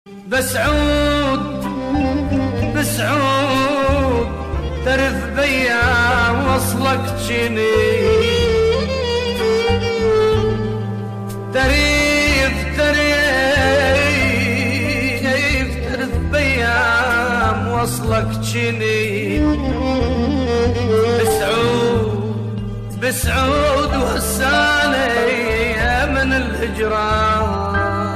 بسعود بسعود ترث بيا وصلك جني تريف ترث بيا وصلك جني بسعود وهساني من الهجران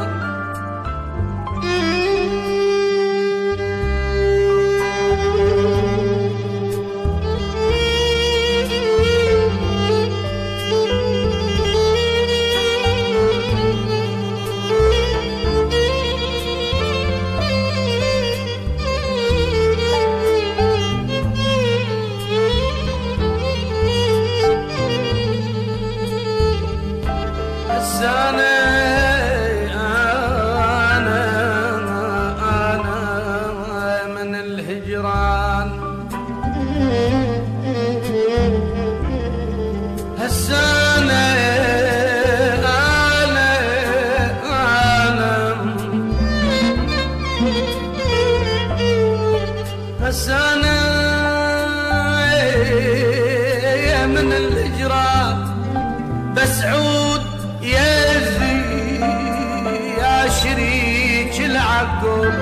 أنا من الهجران هسانة أنا هسانة من الهجران بسعود يا شريك العقل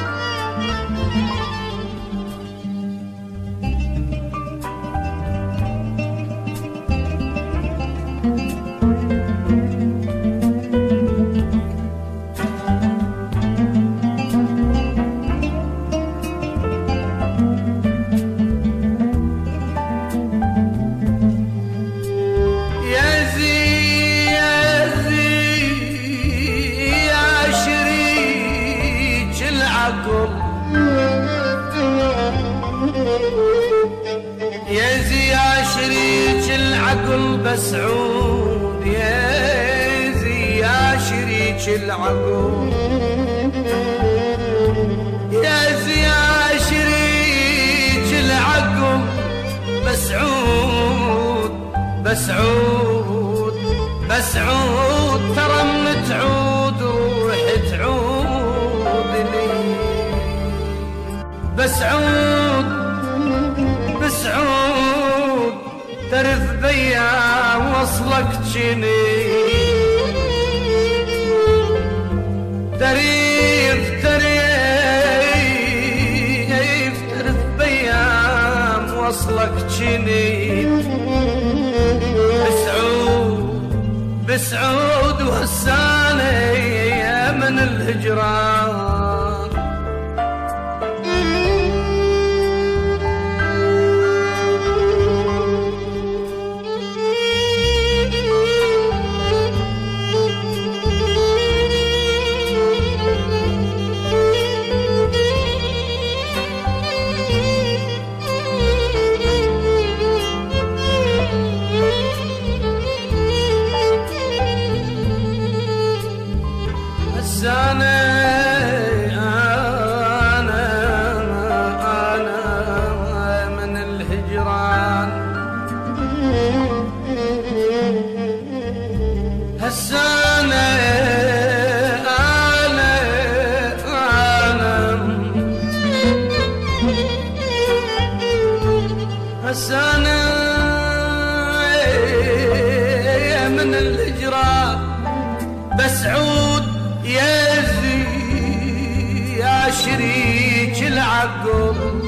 يا شريك العقل بسعود يا شريك العقل يا شريك العقل بسعود ترى من تعود روح تعود لي بسعود ترث بيا وصلك جني ترث بيا وصلك جني بسعود وهساني من الهجران أنا من الهجران هسانة أنا هسانة من الهجران بسعود يا شريك العقل